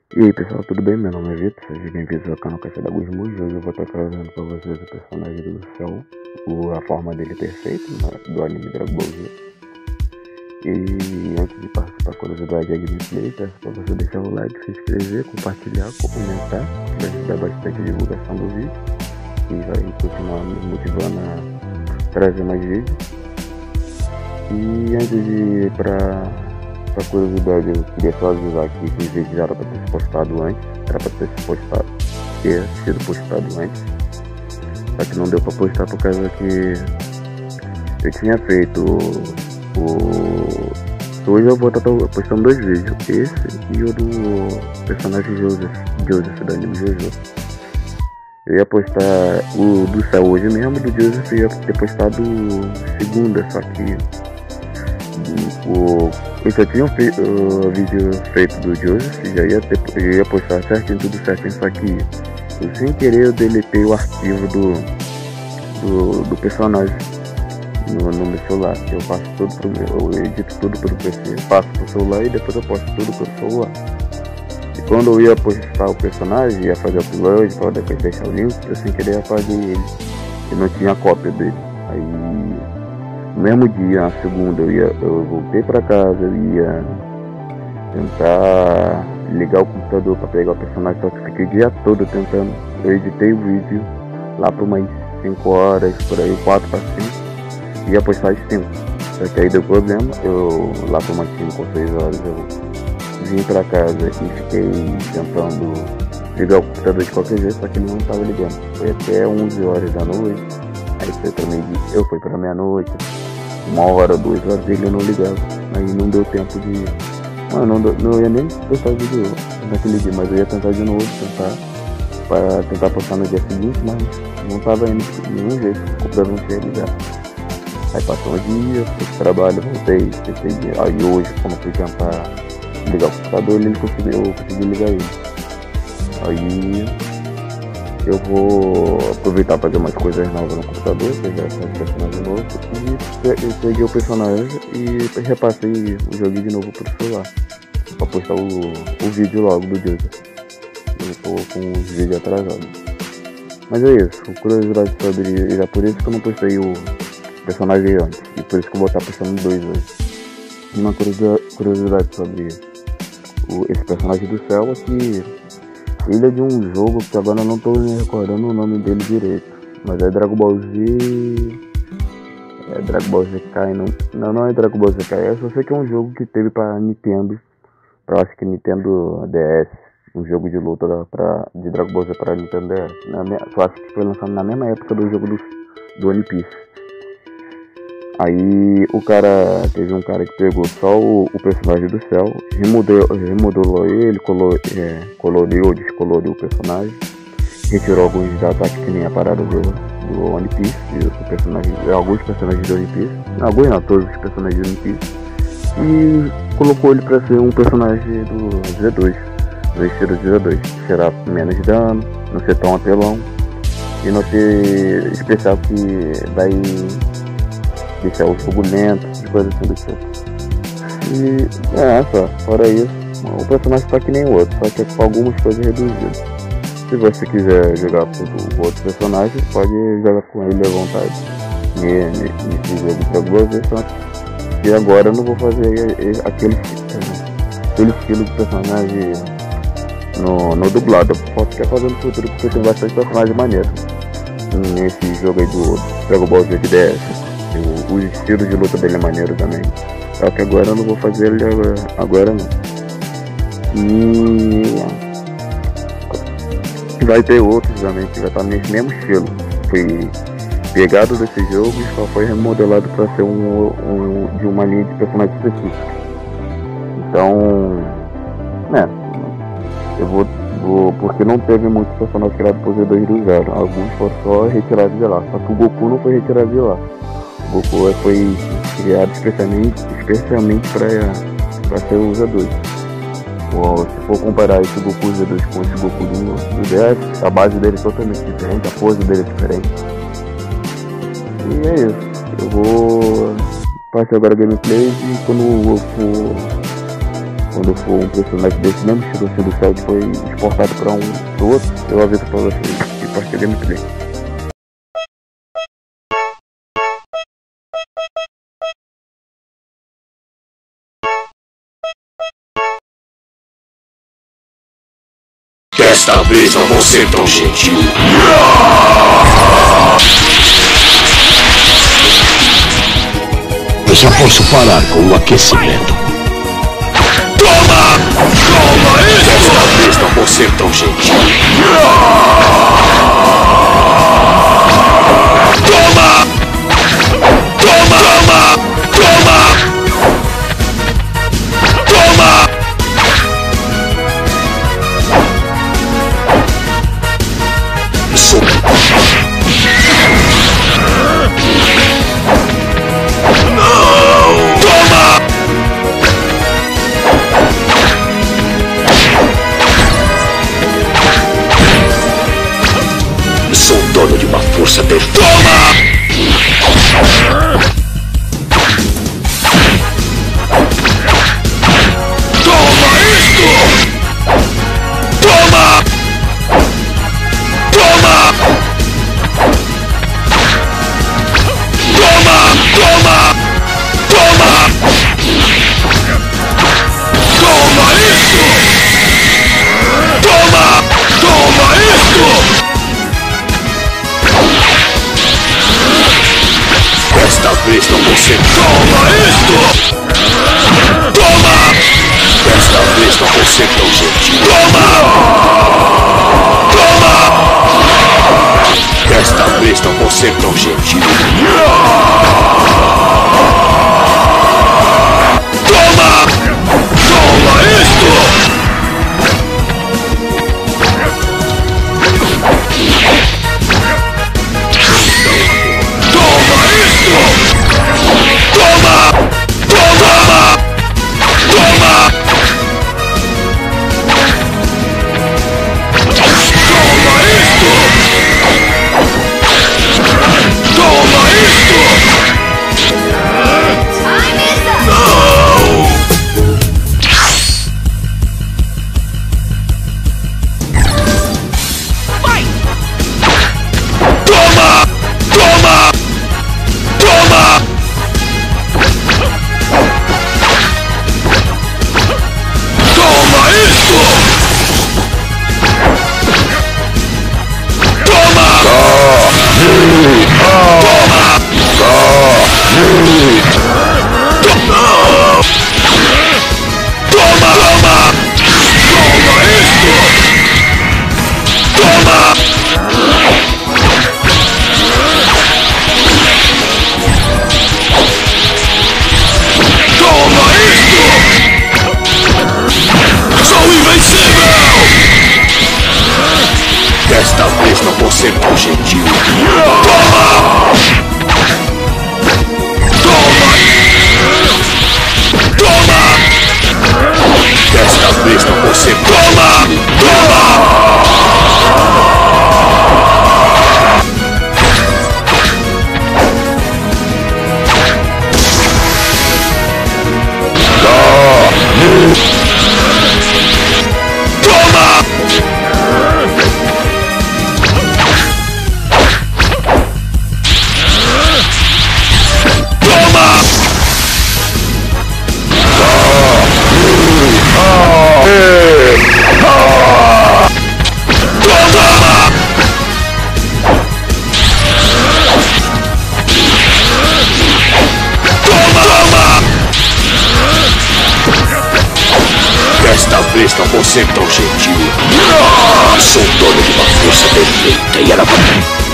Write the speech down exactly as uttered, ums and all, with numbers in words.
E aí pessoal, tudo bem? Meu nome é Vitor, sejam bem-vindos ao canal Caixa da Gusmus. Hoje eu vou estar trazendo para vocês o personagem do céu, o, a forma dele perfeita, né, do anime Dragon Ball Z. E antes de participar da curiosidade da gameplay, peço para você deixar o like, se inscrever, compartilhar, comentar, que vai ajudar bastante a divulgação do vídeo e vai continuar me motivando a trazer mais vídeos. E antes de ir para a curiosidade, eu queria só avisar aqui que o vídeo já era para ter se postado antes, era para ter se postado, ter sido postado antes, só que não deu para postar por causa que eu tinha feito o... Hoje eu vou estar postando dois vídeos, esse e o do personagem Joseph, Joseph do anime Jojo. Eu ia postar o do céu hoje mesmo, do Joseph eu ia ter postado segunda, só que o, eu já tinha um fe, uh, vídeo feito do Joseph, já ia, ter, eu ia postar certinho, tudo certinho, só que eu, sem querer eu deletei o arquivo do, do, do personagem no, no meu celular. Eu faço tudo pro meu, eu edito tudo pelo P C, faço pro celular e depois eu posto tudo pelo celular. E quando eu ia postar o personagem, ia fazer o upload para depois deixar o link, eu sem querer apaguei ele, e não tinha cópia dele. Aí no mesmo dia, na segunda, eu, ia, eu voltei pra casa, eu ia tentar ligar o computador pra pegar o personagem, só que fiquei o dia todo tentando. Eu editei o vídeo lá por umas cinco horas, por aí, quatro para cinco, e ia postar às cinco. Só que aí deu problema, eu lá por umas cinco ou seis horas eu vim pra casa e fiquei tentando ligar o computador de qualquer jeito, só que ele não tava ligando. Foi até onze horas da noite, aí foi pra meio dia, eu fui pra meia-noite. Uma hora, duas horas ele não ligava. Aí não deu tempo de. Não, não, não ia nem postar o vídeo naquele dia, mas eu ia tentar de novo, tentar. Para tentar postar no dia seguinte, mas não tava indo de nenhum jeito, o computador não tinha ligado. Aí passou um dia, fui pro trabalho, voltei, tentei. Aí hoje, como fui tentar ligar o computador, ele conseguiu, eu consegui ligar ele. Aí eu vou aproveitar para fazer umas coisas novas no computador, pegar esse personagem novo e peguei o personagem e repassei o joguinho de novo pro celular para postar o, o vídeo logo do Joseph. Eu tô com os vídeos atrasados. Mas é isso, curiosidade sobre ele, é por isso que eu não postei o personagem antes, e por isso que eu vou estar postando dois hoje. Uma curiosidade sobre o, esse personagem do céu é que ele é de um jogo que agora eu não tô me recordando o nome dele direito, mas é Dragon Ball Z. É Dragon Ball Z Kai, não, não, não é Dragon Ball Z Kai, eu só sei que é um jogo que teve pra Nintendo, pra, acho que Nintendo D S, um jogo de luta pra, de Dragon Ball Z pra Nintendo D S. Na minha, eu acho que foi lançado na mesma época do jogo do, do One Piece. Aí o cara, teve um cara que pegou só o, o personagem do céu, remodelou, remodelou ele, colou, é, coloriu, descoloriu o personagem, retirou alguns da ataque que nem a parada do, do One Piece, o personagem, alguns personagens do One Piece, alguns não, todos os personagens do One Piece, e colocou ele pra ser um personagem do Z dois, do estilo do Z dois, será menos dano, não ser tão apelão, e não ser especial que vai deixar o jogo lento, de coisa assim do tipo. E é, só, fora isso, o personagem tá que nem o outro, só que é com algumas coisas reduzidas. Se você quiser jogar com o outro personagem, pode jogar com ele à vontade. Nesse jogo pra você, só que agora eu não vou fazer aquele, aquele estilo de personagem no, no dublado. Eu posso ficar fazendo no futuro porque tem bastante personagem maneiro nesse jogo aí do Dragon Ball Z D S. O, o estilo de luta dele é maneiro também. Só que agora eu não vou fazer ele agora, agora não. E vai ter outros também que vai estar nesse mesmo estilo. Foi pegado desse jogo e só foi remodelado para ser um, um, de uma linha de personagem específica. Então, né, eu vou, vou porque não teve muitos personagens criados por Z dois do zero. Alguns foram só retirados de lá. Só que o Goku não foi retirado de lá. O Goku foi criado especialmente, especialmente para ser o Z dois. Bom, se for comparar esse Goku Z dois com esse Goku do, do D S, a base dele é totalmente diferente, a pose dele é diferente. E é isso. Eu vou passar agora a gameplay e quando eu for quando for um personagem desse mesmo estilo assim do céu que foi exportado para um pro outro, eu aviso pra vocês. E parte do gameplay. Desta vez não vou ser tão gentil. Eu já posso parar com o aquecimento. Toma! Toma isso! Desta vez não vou ser tão gentil. Toma! Toma! Toma! Toma! Toma! Sou... Não! Toma! Sou dono de uma força de... Toma! Toma isto! Toma! Toma! Toma! Toma! Toma! Toma isto! Toma! Toma isto! Desta vez não vou ser... Toma isto! Toma! Desta vez não vou ser tão gentil. Toma! Toma! Desta vez não vou ser tão gentil. Toma! Toma isto! Toma isto! Toma! Toma! Toma! Toma isto! Toma isto! Não! Vai! Toma! Toma! Toma! Toma isto! Toma! Toma! Toma! Toma! Toma! Toma isto! Toma! Toma isto! Sou invencível! Desta vez não vou ser tão gentil. Toma! Toma! Toma! Desta vez não vou ser... Toma! Toma! Toma! Toma! Toma! Toma! Desta vez não vou ser tão gentil. Sou dono de uma força perfeita e ela vai...